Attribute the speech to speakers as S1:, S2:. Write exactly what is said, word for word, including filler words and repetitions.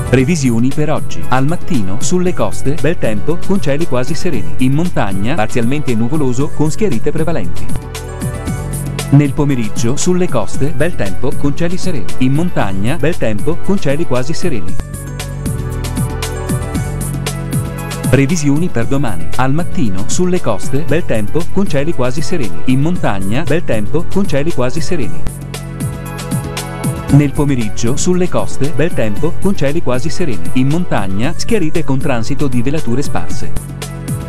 S1: Previsioni per oggi. Al mattino, sulle coste, bel tempo, con cieli quasi sereni. In montagna, parzialmente nuvoloso, con schiarite prevalenti. Nel pomeriggio, sulle coste, bel tempo, con cieli sereni. In montagna, bel tempo, con cieli quasi sereni. Previsioni per domani. Al mattino, sulle coste, bel tempo, con cieli quasi sereni. In montagna, bel tempo, con cieli quasi sereni. Nel pomeriggio, sulle coste, bel tempo, con cieli quasi sereni. In montagna, schiarite con transito di velature sparse.